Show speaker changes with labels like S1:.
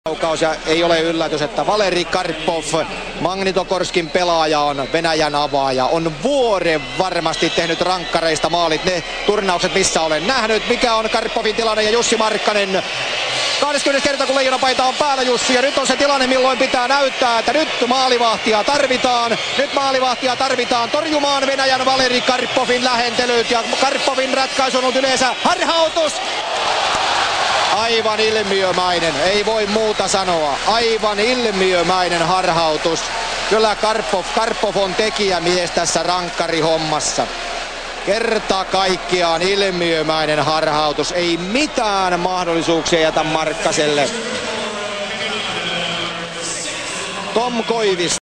S1: Ja ei ole yllätys, että Valeri Karpov, Magnitogorskin pelaaja, on Venäjän avaaja. On vuoden varmasti tehnyt rankkareista maalit, ne turnaukset missä olen nähnyt. Mikä on Karpovin tilanne ja Jussi Markkanen? 20 kerta kun leijonapaita on päällä, Jussi, ja nyt on se tilanne milloin pitää näyttää, että nyt maalivahtia tarvitaan. Nyt maalivahtia tarvitaan torjumaan Venäjän Valeri Karpovin lähentelyt, ja Karpovin ratkaisu on ollut yleensä harhautus. Aivan ilmiömäinen, ei voi muuta sanoa. Aivan ilmiömäinen harhautus. Kyllä Karpov on tekijämies tässä rankkarihommassa. Kerta kaikkiaan ilmiömäinen harhautus. Ei mitään mahdollisuuksia jätä Markkaselle. Tom Koivisto.